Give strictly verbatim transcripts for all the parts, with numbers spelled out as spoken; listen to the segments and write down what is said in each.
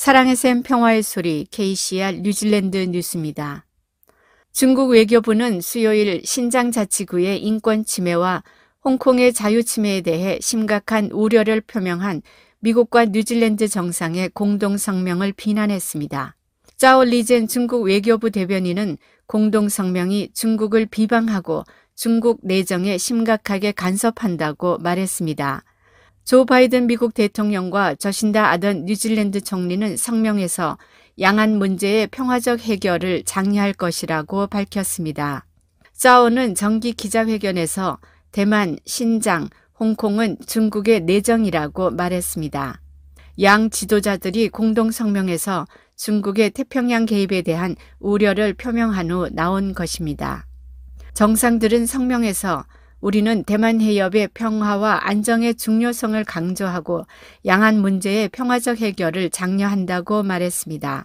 사랑의 샘 평화의 소리 케이씨알 뉴질랜드 뉴스입니다. 중국 외교부는 수요일 신장 자치구의 인권 침해와 홍콩의 자유 침해에 대해 심각한 우려를 표명한 미국과 뉴질랜드 정상의 공동 성명을 비난했습니다. 짜오 리젠 중국 외교부 대변인은 공동 성명이 중국을 비방하고 중국 내정에 심각하게 간섭한다고 말했습니다. 조 바이든 미국 대통령과 저신다 아던 뉴질랜드 총리는 성명에서 양안 문제의 평화적 해결을 장려할 것이라고 밝혔습니다. 짜오는 정기 기자회견에서 대만, 신장, 홍콩은 중국의 내정이라고 말했습니다. 양 지도자들이 공동 성명에서 중국의 태평양 개입에 대한 우려를 표명한 후 나온 것입니다. 정상들은 성명에서 우리는 대만 해협의 평화와 안정의 중요성을 강조하고 양안 문제의 평화적 해결을 장려한다고 말했습니다.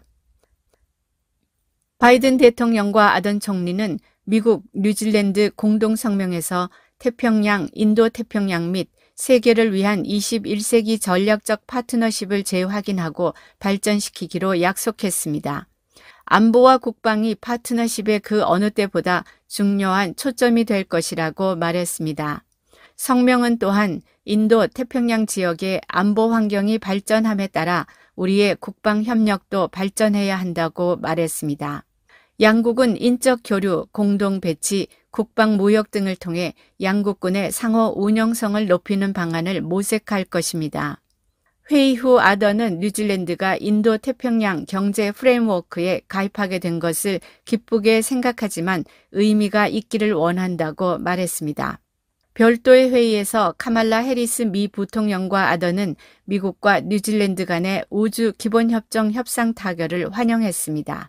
바이든 대통령과 아던 총리는 미국, 뉴질랜드 공동성명에서 태평양, 인도태평양 및 세계를 위한 이십일 세기 전략적 파트너십을 재확인하고 발전시키기로 약속했습니다. 안보와 국방이 파트너십의 그 어느 때보다 중요한 초점이 될 것이라고 말했습니다. 성명은 또한 인도 태평양 지역의 안보 환경이 발전함에 따라 우리의 국방 협력도 발전해야 한다고 말했습니다. 양국은 인적 교류, 공동 배치, 국방 무역 등을 통해 양국군의 상호 운영성을 높이는 방안을 모색할 것입니다. 회의 후 아던은 뉴질랜드가 인도 태평양 경제 프레임워크에 가입하게 된 것을 기쁘게 생각하지만 의미가 있기를 원한다고 말했습니다. 별도의 회의에서 카말라 해리스 미 부통령과 아던은 미국과 뉴질랜드 간의 우주 기본협정 협상 타결을 환영했습니다.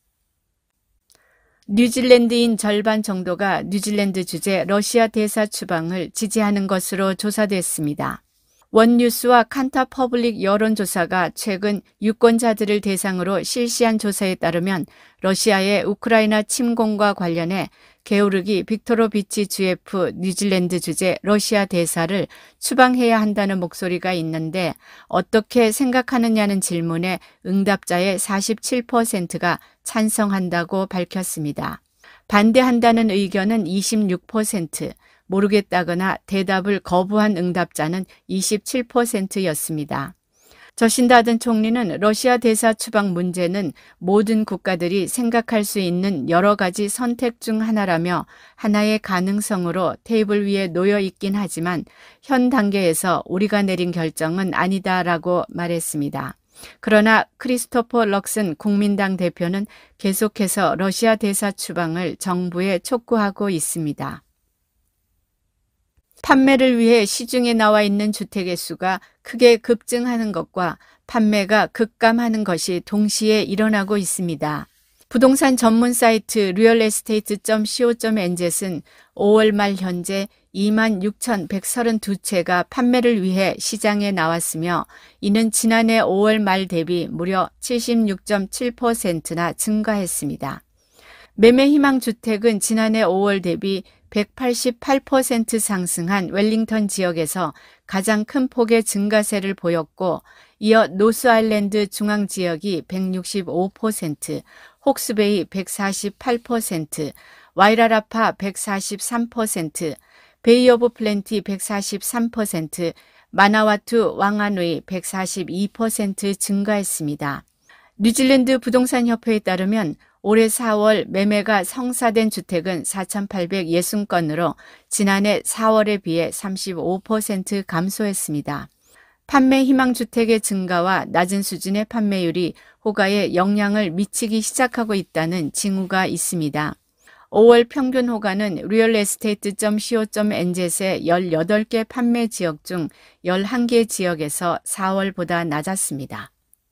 뉴질랜드인 절반 정도가 뉴질랜드 주재 러시아 대사 추방을 지지하는 것으로 조사됐습니다. 원뉴스와 칸타 퍼블릭 여론조사가 최근 유권자들을 대상으로 실시한 조사에 따르면 러시아의 우크라이나 침공과 관련해 게오르기 빅토로비치 주에프 뉴질랜드 주재 러시아 대사를 추방해야 한다는 목소리가 있는데 어떻게 생각하느냐는 질문에 응답자의 사십칠 퍼센트가 찬성한다고 밝혔습니다. 반대한다는 의견은 이십육 퍼센트, 모르겠다거나 대답을 거부한 응답자는 이십칠 퍼센트였습니다. 저신다 아던 총리는 러시아 대사 추방 문제는 모든 국가들이 생각할 수 있는 여러 가지 선택 중 하나라며 하나의 가능성으로 테이블 위에 놓여 있긴 하지만 현 단계에서 우리가 내린 결정은 아니다라고 말했습니다. 그러나 크리스토퍼 럭슨 국민당 대표는 계속해서 러시아 대사 추방을 정부에 촉구하고 있습니다. 판매를 위해 시중에 나와 있는 주택의 수가 크게 급증하는 것과 판매가 급감하는 것이 동시에 일어나고 있습니다. 부동산 전문 사이트 리얼에스테이트 닷 씨오 닷 엔zet은 오월 말 현재 이만 육천백삼십이 채가 판매를 위해 시장에 나왔으며 이는 지난해 오월 말 대비 무려 칠십육 점 칠 퍼센트나 증가했습니다. 매매 희망 주택은 지난해 오월 대비 백팔십팔 퍼센트 상승한 웰링턴 지역에서 가장 큰 폭의 증가세를 보였고 이어 노스아일랜드 중앙 지역이 백육십오 퍼센트, 혹스베이 백사십팔 퍼센트, 와이라라파 백사십삼 퍼센트, 베이 오브 플렌티 백사십삼 퍼센트, 마나와투 왕하누이 백사십이 퍼센트 증가했습니다. 뉴질랜드 부동산협회에 따르면 올해 사월 매매가 성사된 주택은 사천팔백육십 건으로 지난해 사월에 비해 삼십오 퍼센트 감소했습니다. 판매 희망 주택의 증가와 낮은 수준의 판매율이 호가에 영향을 미치기 시작하고 있다는 징후가 있습니다. 오월 평균 호가는 리얼에스테이트 닷 씨오 닷 엔zet의 열여덟 개 판매 지역 중 열한 개 지역에서 사월보다 낮았습니다.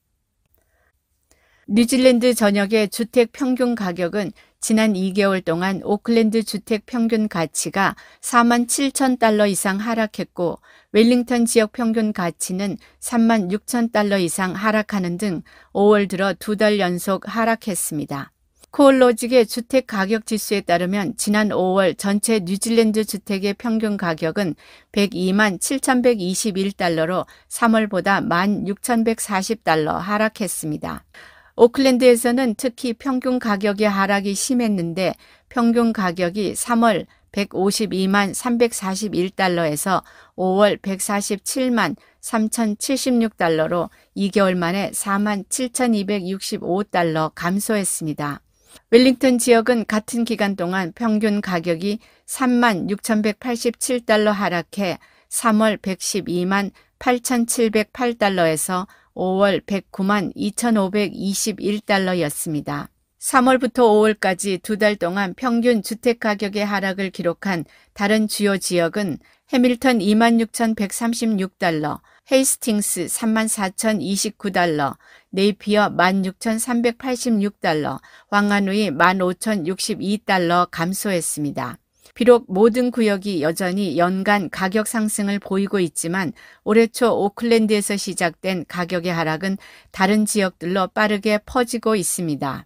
뉴질랜드 전역의 주택 평균 가격은 지난 이 개월 동안 오클랜드 주택 평균 가치가 사만 칠천 달러 이상 하락했고 웰링턴 지역 평균 가치는 삼만 육천 달러 이상 하락하는 등 오월 들어 두 달 연속 하락했습니다. 코올로직의 주택 가격 지수에 따르면 지난 오월 전체 뉴질랜드 주택의 평균 가격은 백이만 칠천백이십일 달러로 삼월보다 만 육천백사십 달러 하락했습니다. 오클랜드에서는 특히 평균 가격의 하락이 심했는데 평균 가격이 삼월 백오십이만 삼백사십일 달러에서 오월 백사십칠만 삼천칠십육 달러로 이 개월 만에 사만 칠천이백육십오 달러 감소했습니다. 웰링턴 지역은 같은 기간 동안 평균 가격이 삼만 육천백팔십칠 달러 하락해 삼월 백십이만 팔천칠백팔 달러에서 오월 백구만 이천오백이십일 달러였습니다. 삼월부터 오월까지 두 달 동안 평균 주택가격의 하락을 기록한 다른 주요 지역은 해밀턴 이만 육천백삼십육 달러, 헤이스팅스 삼만 사천이십구 달러, 네이피어 만 육천삼백팔십육 달러, 왕하누이 만 오천육십이 달러 감소했습니다. 비록 모든 구역이 여전히 연간 가격 상승을 보이고 있지만 올해 초 오클랜드에서 시작된 가격의 하락은 다른 지역들로 빠르게 퍼지고 있습니다.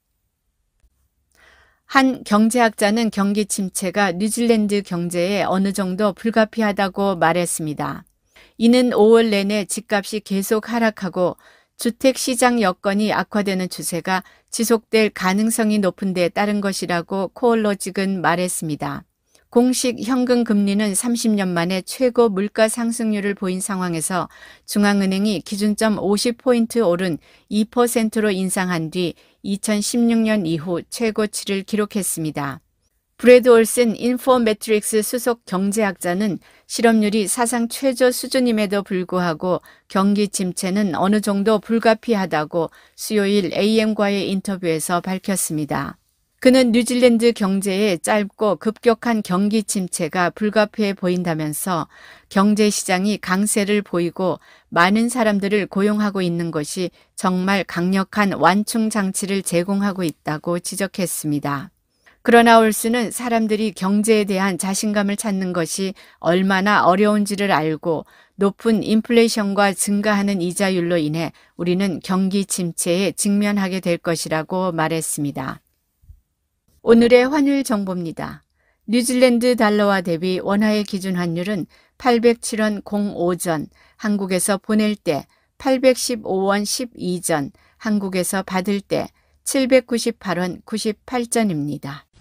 한 경제학자는 경기 침체가 뉴질랜드 경제에 어느 정도 불가피하다고 말했습니다. 이는 오월 내내 집값이 계속 하락하고 주택시장 여건이 악화되는 추세가 지속될 가능성이 높은 데 따른 것이라고 코올로직은 말했습니다. 공식 현금 금리는 삼십 년 만에 최고 물가 상승률을 보인 상황에서 중앙은행이 기준점 오십 포인트 오른 이 퍼센트로 인상한 뒤 이천십육 년 이후 최고치를 기록했습니다. 브래드 올슨 인포매트릭스 수석 경제학자는 실업률이 사상 최저 수준임에도 불구하고 경기 침체는 어느 정도 불가피하다고 수요일 에이엠과의 인터뷰에서 밝혔습니다. 그는 뉴질랜드 경제의 짧고 급격한 경기 침체가 불가피해 보인다면서 경제 시장이 강세를 보이고 많은 사람들을 고용하고 있는 것이 정말 강력한 완충 장치를 제공하고 있다고 지적했습니다. 그러나 올슨은 사람들이 경제에 대한 자신감을 찾는 것이 얼마나 어려운지를 알고 높은 인플레이션과 증가하는 이자율로 인해 우리는 경기 침체에 직면하게 될 것이라고 말했습니다. 오늘의 환율 정보입니다. 뉴질랜드 달러와 대비 원화의 기준 환율은 팔백칠 원 공오 전, 한국에서 보낼 때 팔백십오 원 십이 전, 한국에서 받을 때 칠백구십팔 원 구십팔 전입니다.